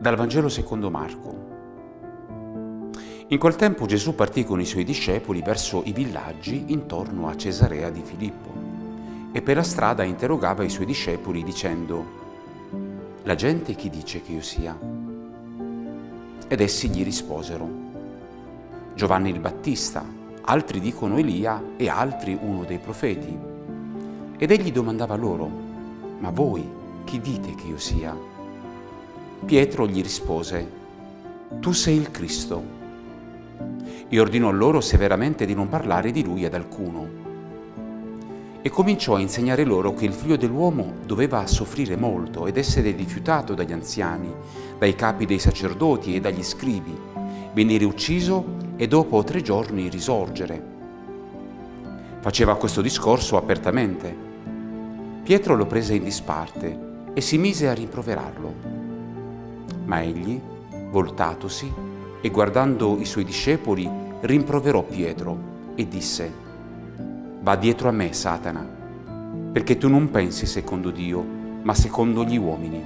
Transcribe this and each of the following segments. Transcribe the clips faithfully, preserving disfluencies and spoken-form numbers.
Dal Vangelo secondo Marco. In quel tempo Gesù partì con i suoi discepoli verso i villaggi intorno a Cesarea di Filippo e per la strada interrogava i suoi discepoli dicendo: «La gente chi dice che io sia?» Ed essi gli risposero: «Giovanni il Battista, altri dicono Elia e altri uno dei profeti». Ed egli domandava loro: «Ma voi chi dite che io sia?» Pietro gli rispose: «Tu sei il Cristo». E ordinò loro severamente di non parlare di lui ad alcuno. E cominciò a insegnare loro che il Figlio dell'uomo doveva soffrire molto ed essere rifiutato dagli anziani, dai capi dei sacerdoti e dagli scribi, venire ucciso e dopo tre giorni risorgere. Faceva questo discorso apertamente. Pietro lo prese in disparte e si mise a rimproverarlo. Ma egli, voltatosi e guardando i suoi discepoli, rimproverò Pietro e disse: «Va dietro a me, Satana, perché tu non pensi secondo Dio, ma secondo gli uomini».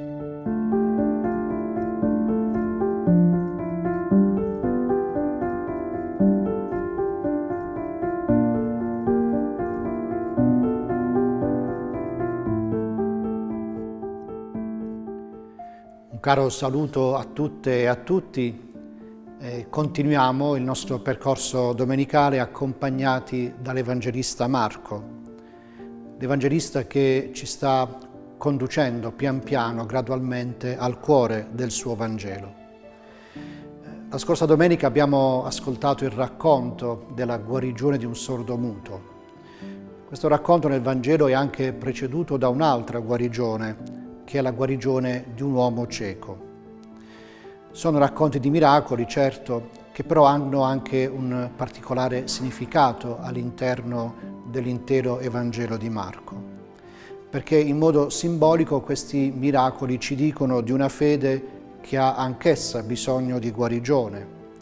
Un caro saluto a tutte e a tutti. Eh, continuiamo il nostro percorso domenicale accompagnati dall'Evangelista Marco, l'Evangelista che ci sta conducendo pian piano, gradualmente, al cuore del suo Vangelo. La scorsa domenica abbiamo ascoltato il racconto della guarigione di un sordomuto. Questo racconto nel Vangelo è anche preceduto da un'altra guarigione, che è la guarigione di un uomo cieco. Sono racconti di miracoli, certo, che però hanno anche un particolare significato all'interno dell'intero Evangelo di Marco, perché in modo simbolico questi miracoli ci dicono di una fede che ha anch'essa bisogno di guarigione.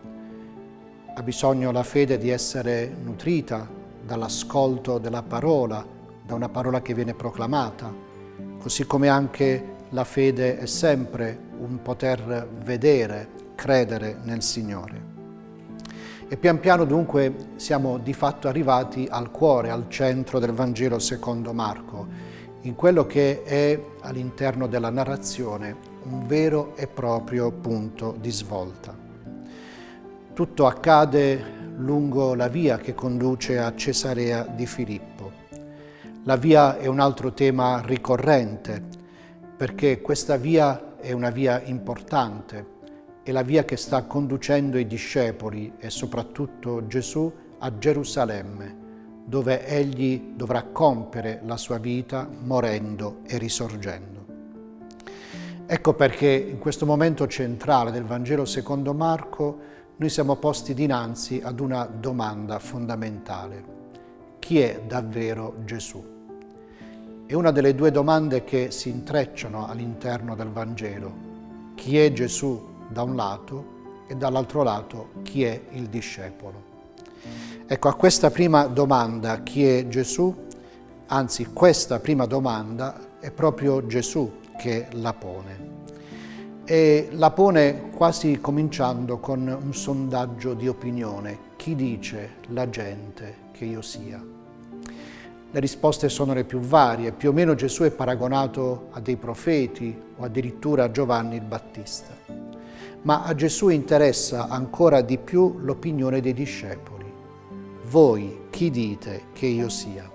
Ha bisogno la fede di essere nutrita dall'ascolto della parola, da una parola che viene proclamata, così come anche la fede è sempre un poter vedere, credere nel Signore. E pian piano dunque siamo di fatto arrivati al cuore, al centro del Vangelo secondo Marco, in quello che è all'interno della narrazione un vero e proprio punto di svolta. Tutto accade lungo la via che conduce a Cesarea di Filippo. La via è un altro tema ricorrente, perché questa via è una via importante, è la via che sta conducendo i discepoli e soprattutto Gesù a Gerusalemme, dove egli dovrà compiere la sua vita morendo e risorgendo. Ecco perché in questo momento centrale del Vangelo secondo Marco noi siamo posti dinanzi ad una domanda fondamentale: chi è davvero Gesù? È una delle due domande che si intrecciano all'interno del Vangelo. Chi è Gesù da un lato e dall'altro lato chi è il discepolo? Ecco, a questa prima domanda, chi è Gesù, anzi questa prima domanda è proprio Gesù che la pone. E la pone quasi cominciando con un sondaggio di opinione. Chi dice la gente che io sia? Le risposte sono le più varie. Più o meno Gesù è paragonato a dei profeti o addirittura a Giovanni il Battista. Ma a Gesù interessa ancora di più l'opinione dei discepoli. Voi chi dite che io sia?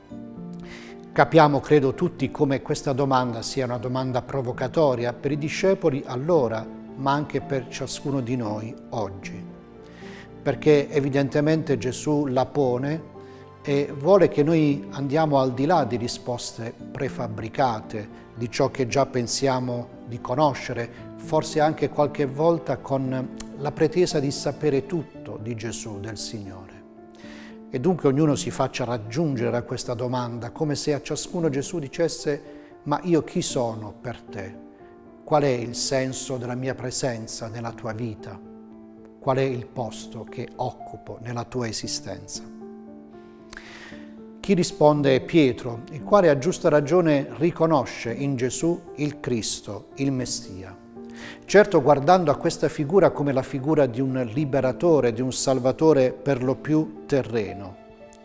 Capiamo, credo tutti, come questa domanda sia una domanda provocatoria per i discepoli allora, ma anche per ciascuno di noi oggi. Perché evidentemente Gesù la pone e vuole che noi andiamo al di là di risposte prefabbricate, di ciò che già pensiamo di conoscere, forse anche qualche volta con la pretesa di sapere tutto di Gesù, del Signore. E dunque ognuno si faccia raggiungere da questa domanda, come se a ciascuno Gesù dicesse: ma io chi sono per te? Qual è il senso della mia presenza nella tua vita? Qual è il posto che occupo nella tua esistenza? Chi risponde è Pietro, il quale a giusta ragione riconosce in Gesù il Cristo, il Messia. Certo, guardando a questa figura come la figura di un liberatore, di un salvatore per lo più terreno.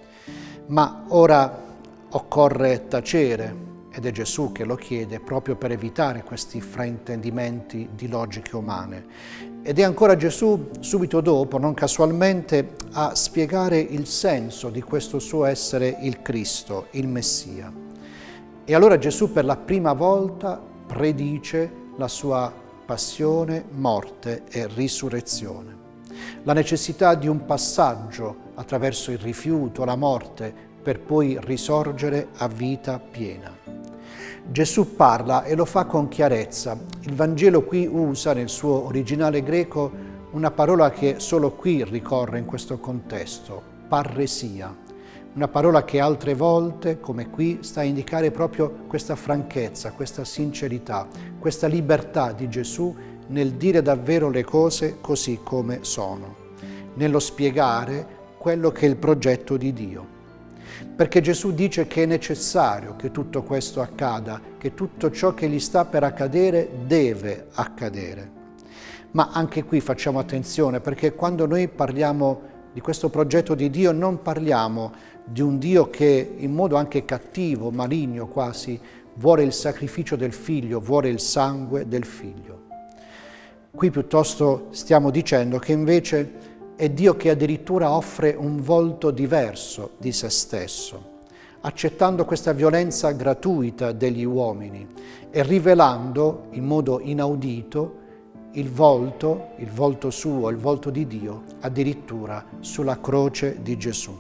Ma ora occorre tacere, ed è Gesù che lo chiede proprio per evitare questi fraintendimenti di logiche umane. Ed è ancora Gesù, subito dopo, non casualmente, a spiegare il senso di questo suo essere il Cristo, il Messia. E allora Gesù per la prima volta predice la sua passione, morte e risurrezione. La necessità di un passaggio attraverso il rifiuto, la morte, per poi risorgere a vita piena. Gesù parla e lo fa con chiarezza. Il Vangelo qui usa nel suo originale greco una parola che solo qui ricorre in questo contesto, parresia, una parola che altre volte, come qui, sta a indicare proprio questa franchezza, questa sincerità, questa libertà di Gesù nel dire davvero le cose così come sono, nello spiegare quello che è il progetto di Dio. Perché Gesù dice che è necessario che tutto questo accada, che tutto ciò che gli sta per accadere deve accadere. Ma anche qui facciamo attenzione, perché quando noi parliamo di questo progetto di Dio non parliamo di un Dio che in modo anche cattivo, maligno quasi, vuole il sacrificio del figlio, vuole il sangue del figlio. Qui piuttosto stiamo dicendo che invece è Dio che addirittura offre un volto diverso di se stesso, accettando questa violenza gratuita degli uomini e rivelando in modo inaudito il volto, il volto suo, il volto di Dio, addirittura sulla croce di Gesù.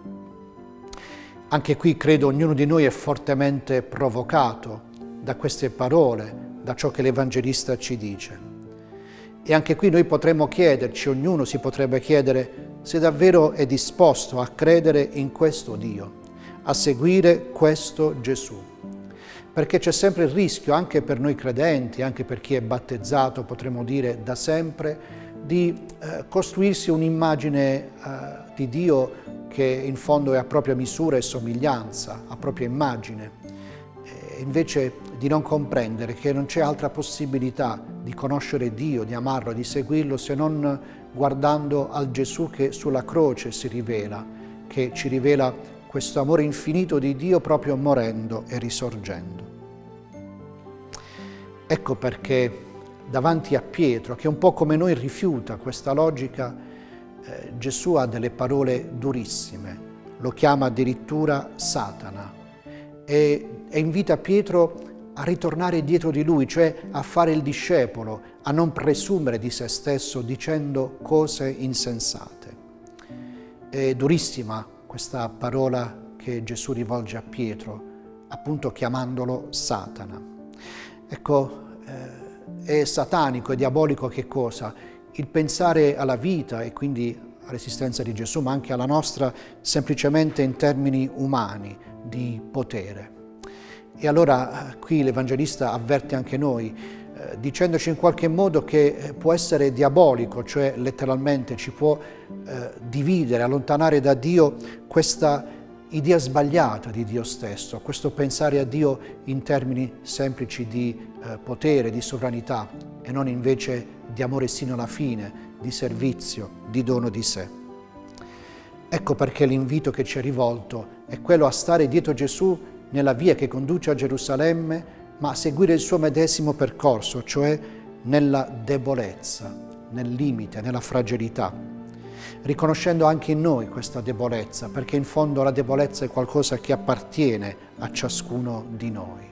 Anche qui credo ognuno di noi è fortemente provocato da queste parole, da ciò che l'Evangelista ci dice. E anche qui noi potremmo chiederci, ognuno si potrebbe chiedere se davvero è disposto a credere in questo Dio, a seguire questo Gesù. Perché c'è sempre il rischio, anche per noi credenti, anche per chi è battezzato, potremmo dire da sempre, di eh, costruirsi un'immagine eh, di Dio che in fondo è a propria misura e somiglianza, a propria immagine. E invece di non comprendere che non c'è altra possibilità di conoscere Dio, di amarlo, di seguirlo, se non guardando al Gesù che sulla croce si rivela, che ci rivela questo amore infinito di Dio proprio morendo e risorgendo. Ecco perché davanti a Pietro, che un po' come noi rifiuta questa logica, eh, Gesù ha delle parole durissime, lo chiama addirittura Satana e, e invita Pietro a ritornare dietro di lui, cioè a fare il discepolo, a non presumere di se stesso dicendo cose insensate. È durissima questa parola che Gesù rivolge a Pietro, appunto chiamandolo Satana. Ecco, eh, è satanico, è diabolico che cosa? Il pensare alla vita e quindi all'esistenza di Gesù, ma anche alla nostra, semplicemente in termini umani, di potere. E allora qui l'Evangelista avverte anche noi, eh, dicendoci in qualche modo che può essere diabolico, cioè letteralmente ci può eh, dividere, allontanare da Dio questa idea sbagliata di Dio stesso, questo pensare a Dio in termini semplici di eh, potere, di sovranità e non invece di amore sino alla fine, di servizio, di dono di sé. Ecco perché l'invito che ci è rivolto è quello a stare dietro Gesù nella via che conduce a Gerusalemme, ma a seguire il suo medesimo percorso, cioè nella debolezza, nel limite, nella fragilità, riconoscendo anche in noi questa debolezza, perché in fondo la debolezza è qualcosa che appartiene a ciascuno di noi.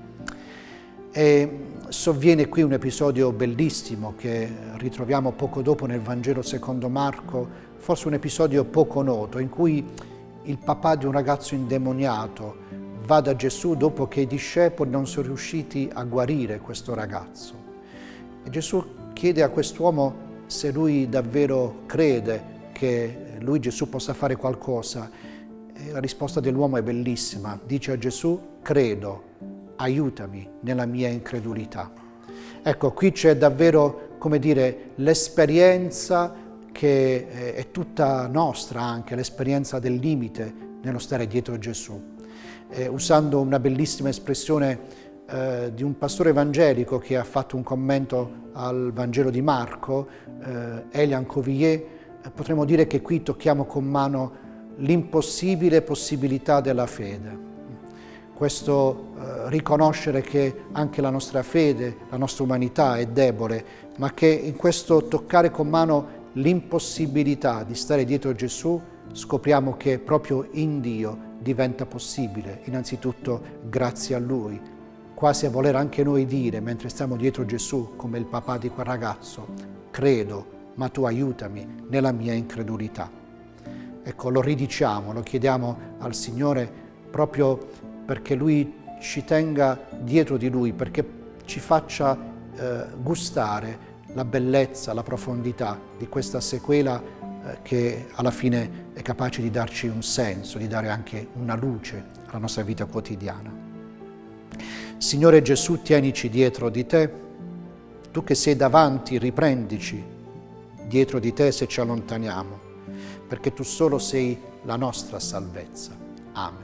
E sovviene qui un episodio bellissimo che ritroviamo poco dopo nel Vangelo secondo Marco, forse un episodio poco noto, in cui il papà di un ragazzo indemoniato va da Gesù dopo che i discepoli non sono riusciti a guarire questo ragazzo. E Gesù chiede a quest'uomo se lui davvero crede che lui, Gesù, possa fare qualcosa. E la risposta dell'uomo è bellissima. Dice a Gesù: credo, aiutami nella mia incredulità. Ecco, qui c'è davvero, come dire, l'esperienza che è tutta nostra anche, l'esperienza del limite nello stare dietro Gesù. Eh, usando una bellissima espressione eh, di un pastore evangelico che ha fatto un commento al Vangelo di Marco, eh, Elian Covillier, eh, potremmo dire che qui tocchiamo con mano l'impossibile possibilità della fede. Questo eh, riconoscere che anche la nostra fede, la nostra umanità è debole, ma che in questo toccare con mano l'impossibilità di stare dietro Gesù scopriamo che proprio in Dio diventa possibile, innanzitutto grazie a Lui, quasi a voler anche noi dire, mentre stiamo dietro Gesù, come il papà di quel ragazzo, credo, ma tu aiutami nella mia incredulità. Ecco, lo ridiciamo, lo chiediamo al Signore proprio perché Lui ci tenga dietro di Lui, perché ci faccia eh, gustare la bellezza, la profondità di questa sequela eh, che alla fine è capace di darci un senso, di dare anche una luce alla nostra vita quotidiana. Signore Gesù, tienici dietro di Te, Tu che sei davanti, riprendici dietro di Te se ci allontaniamo, perché Tu solo sei la nostra salvezza. Amen.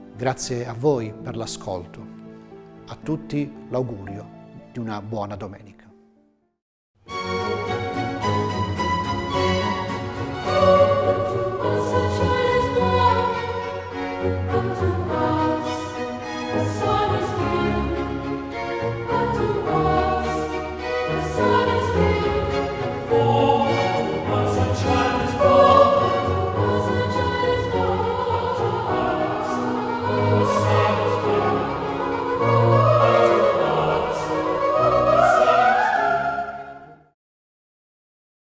Grazie a voi per l'ascolto. A tutti l'augurio di una buona domenica.